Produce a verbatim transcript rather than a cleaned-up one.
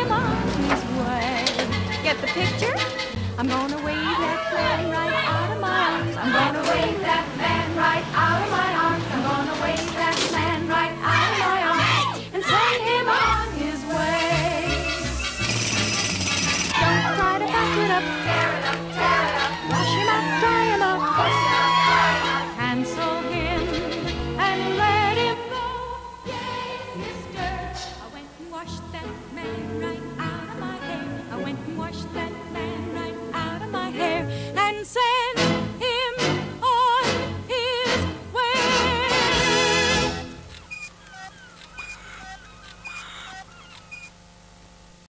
him on his way. Get the picture? I'm gonna wave that man right out of my arms. I'm gonna wave that man right out of my arms.